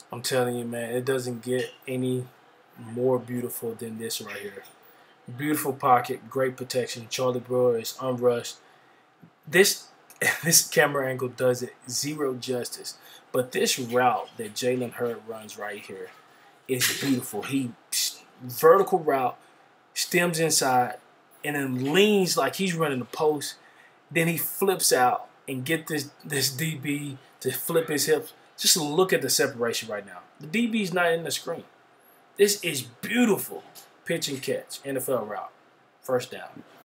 I'm telling you, man, it doesn't get any more beautiful than this right here. Beautiful pocket, great protection. Charlie Brewer is unrushed. This this camera angle does it zero justice. But this route that Jalen Hurd runs right here is beautiful. He vertical route, stems inside, and then leans like he's running the post. Then he flips out and get this DB to flip his hips. Just look at the separation right now. The DB's not in the screen. This is beautiful pitch and catch NFL route. First down.